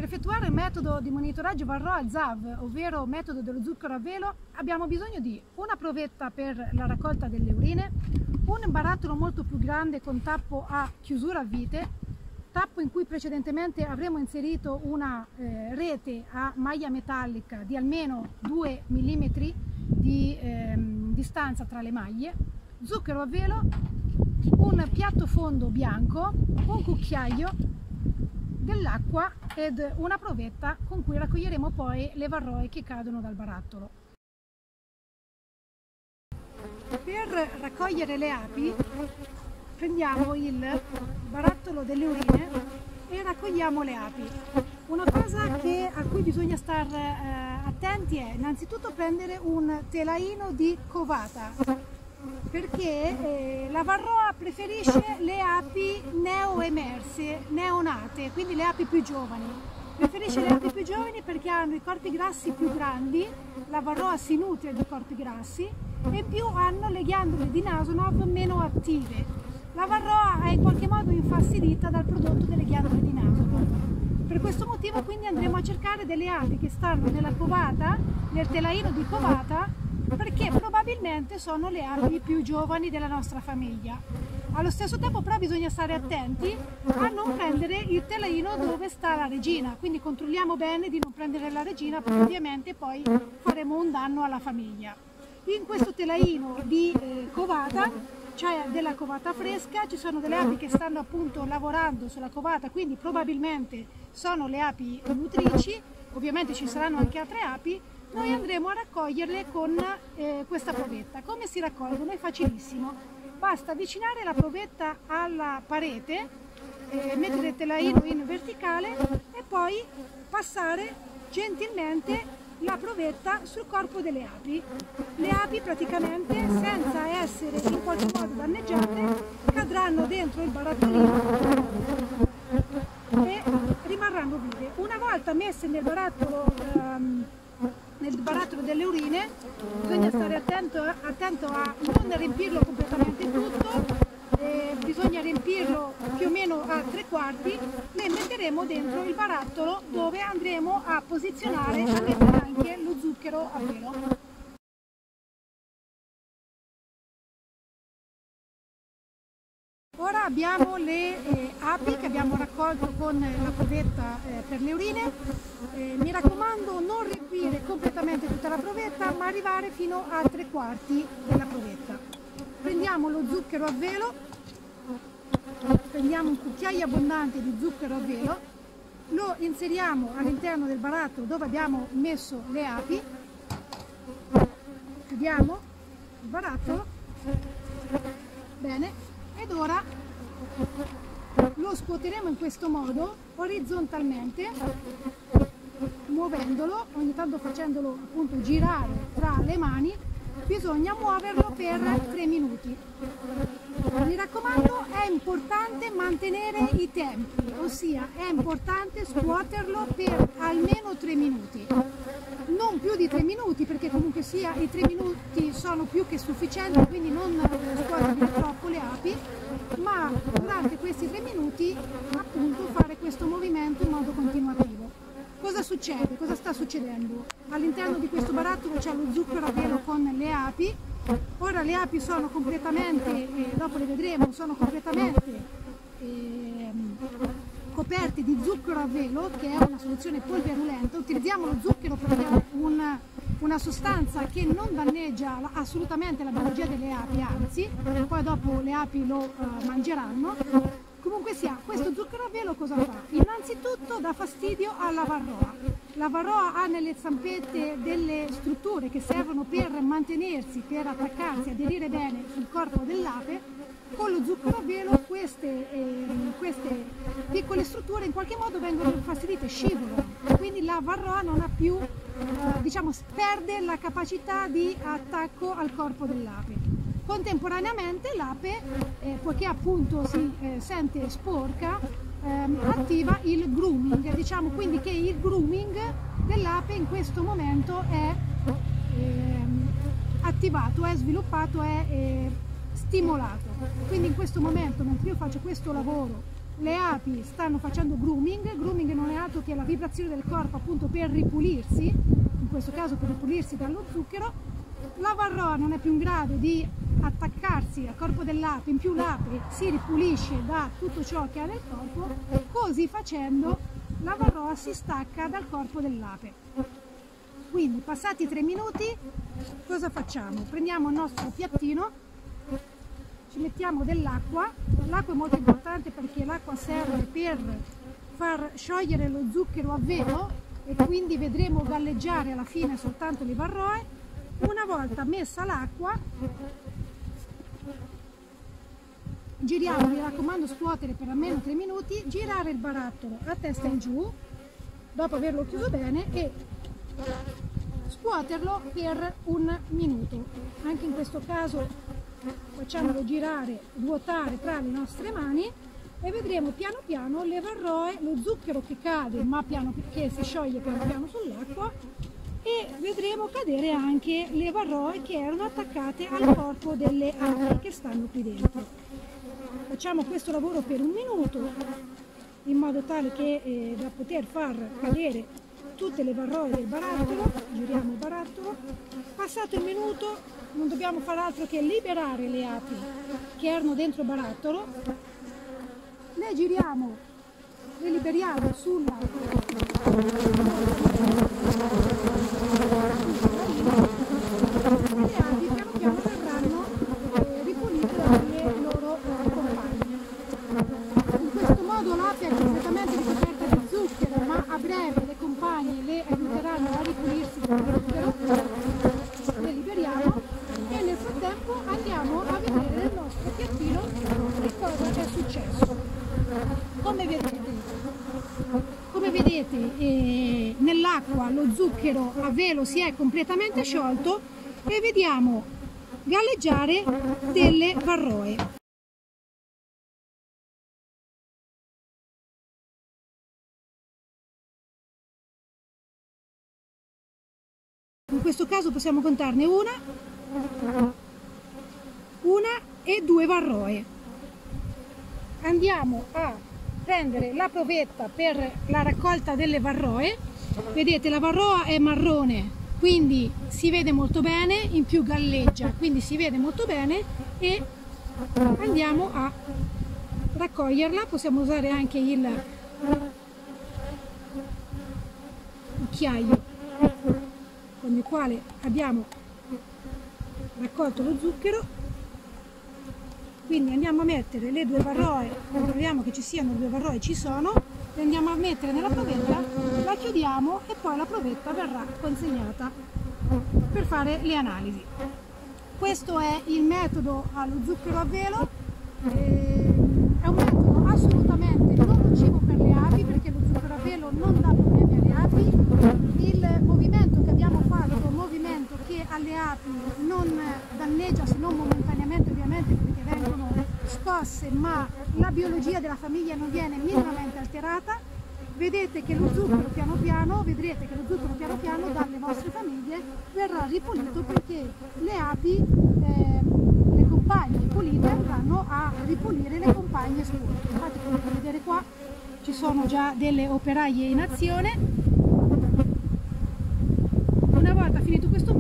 effettuare il metodo di monitoraggio Varroa-ZAV, ovvero metodo dello zucchero a velo, abbiamo bisogno di una provetta per la raccolta delle urine, un barattolo molto più grande con tappo a chiusura a vite, tappo in cui precedentemente avremo inserito una rete a maglia metallica di almeno 2 mm di distanza tra le maglie, zucchero a velo, un piatto fondo bianco, un cucchiaio, dell'acqua ed una provetta con cui raccoglieremo poi le varroe che cadono dal barattolo. Per raccogliere le api prendiamo il barattolo delle urine e raccogliamo le api. Una cosa a cui bisogna stare attenti è innanzitutto prendere un telaino di covata, perché la varroa preferisce le api neoemerse, neonate, quindi le api più giovani. Preferisce le api più giovani perché hanno i corpi grassi più grandi, la varroa si nutre di corpi grassi e in più hanno le ghiandole di Nasonov meno attive. La varroa è in qualche modo infastidita dal prodotto delle ghiandole di Nasonov. Per questo motivo quindi andremo a cercare delle api che stanno nella covata, nel telaino di covata, perché probabilmente sono le api più giovani della nostra famiglia. Allo stesso tempo però bisogna stare attenti a non prendere il telaino dove sta la regina, quindi controlliamo bene di non prendere la regina perché ovviamente poi faremo un danno alla famiglia. In questo telaino di covata, cioè della covata fresca, ci sono delle api che stanno appunto lavorando sulla covata, quindi probabilmente sono le api nutrici, ovviamente ci saranno anche altre api. Noi andremo a raccoglierle con questa provetta. Come si raccolgono? È facilissimo, basta avvicinare la provetta alla parete, mettere il telaino in verticale e poi passare gentilmente la provetta sul corpo delle api. Le api praticamente, senza essere in qualche modo danneggiate, cadranno dentro il barattolino e rimarranno vive. Una volta messe nel barattolo delle urine, bisogna stare attento a non riempirlo completamente tutto, bisogna riempirlo più o meno a 3/4, le metteremo dentro il barattolo dove andremo a posizionare, a mettere anche lo zucchero a velo. Ora abbiamo le api che abbiamo raccolto con la provetta per le urine. Mi raccomando, non riempire completamente tutta la provetta, ma arrivare fino a 3/4 della provetta. Prendiamo lo zucchero a velo, prendiamo un cucchiaio abbondante di zucchero a velo, lo inseriamo all'interno del barattolo dove abbiamo messo le api, chiudiamo il barattolo, bene. Ed ora lo scuoteremo in questo modo, orizzontalmente, muovendolo, ogni tanto facendolo appunto girare tra le mani. Bisogna muoverlo per 3 minuti. Mi raccomando, è importante mantenere i tempi, ossia è importante scuoterlo per almeno 3 minuti. Non più di 3 minuti, perché comunque sia i 3 minuti sono più che sufficienti, quindi non scuotere troppo le api, ma durante questi 3 minuti appunto fare questo movimento in modo continuativo. Cosa succede? Cosa sta succedendo? All'interno di questo barattolo c'è lo zucchero a velo con le api. Ora le api sono completamente, dopo le vedremo, sono completamente coperte di zucchero a velo, che è una soluzione polverulenta. Utilizziamo lo zucchero perché è una sostanza che non danneggia assolutamente la biologia delle api, anzi, poi dopo le api lo mangeranno. Comunque sia, questo zucchero a velo cosa fa? Innanzitutto dà fastidio alla varroa. La varroa ha nelle zampette delle strutture che servono per mantenersi, per attaccarsi, aderire bene sul corpo dell'ape. Con lo zucchero a velo queste piccole strutture in qualche modo vengono infastidite, scivolano, quindi la varroa non ha più, perde la capacità di attacco al corpo dell'ape. Contemporaneamente l'ape, poiché appunto si sente sporca, attiva il grooming, diciamo quindi che il grooming dell'ape in questo momento è attivato, è sviluppato, è stimolato. Quindi in questo momento, mentre io faccio questo lavoro le api stanno facendo grooming. Grooming non è altro che la vibrazione del corpo appunto per ripulirsi, in questo caso per ripulirsi dallo zucchero. La varroa non è più in grado di attaccarsi al corpo dell'ape, in più l'ape si ripulisce da tutto ciò che ha nel corpo, così facendo la varroa si stacca dal corpo dell'ape. Quindi passati 3 minuti cosa facciamo? Prendiamo il nostro piattino, ci mettiamo dell'acqua. L'acqua è molto importante perché l'acqua serve per far sciogliere lo zucchero a velo e quindi vedremo galleggiare alla fine soltanto le varroe. Una volta messa l'acqua, giriamo, mi raccomando scuotere per almeno 3 minuti, girare il barattolo a testa in giù dopo averlo chiuso bene e scuoterlo per 1 minuto. Anche in questo caso facciamolo girare, ruotare tra le nostre mani e vedremo piano piano le varroe, lo zucchero che cade ma che si scioglie piano piano sull'acqua, e vedremo cadere anche le varroe che erano attaccate al corpo delle api che stanno qui dentro. Facciamo questo lavoro per 1 minuto in modo tale che da poter far cadere tutte le varroe del barattolo. Giriamo il barattolo. Passato il minuto non dobbiamo fare altro che liberare le api che erano dentro il barattolo. Le giriamo, le liberiamo sulla le api piano piano verranno ripulite dalle loro compagne. In questo modo l'ape è completamente ricoperta di zucchero, ma a breve le compagne le aiuteranno a ripulirsi dal zucchero. Le liberiamo e nel frattempo andiamo a vedere nel nostro piattino che cosa è successo. Come vedete nell'acqua lo zucchero a velo si è completamente sciolto e vediamo galleggiare delle varroe. In questo caso possiamo contarne una e 2 varroe. Andiamo a prendere la provetta per la raccolta delle varroe. Vedete, la varroa è marrone, quindi si vede molto bene, in più galleggia, quindi si vede molto bene, e andiamo a raccoglierla. Possiamo usare anche il cucchiaio con il quale abbiamo raccolto lo zucchero. Quindi andiamo a mettere le 2 varroe, controlliamo che ci siano 2 varroe, ci sono, le andiamo a mettere nella provetta, la chiudiamo e poi la provetta verrà consegnata per fare le analisi. Questo è il metodo allo zucchero a velo, è un metodo assolutamente non nocivo per le api perché lo zucchero a velo non dà problemi alle api. Il movimento che abbiamo fatto è un movimento che alle api non danneggia se non momentaneamente, ovviamente, perché vengono scosse, ma la biologia della famiglia non viene minimamente alterata. Vedete che lo zucchero piano piano, vedrete che lo zucchero piano piano dalle vostre famiglie verrà ripulito perché le api, le compagne pulite, andranno a ripulire le compagne sporche. Infatti, come potete vedere qua ci sono già delle operaie in azione. Una volta finito questo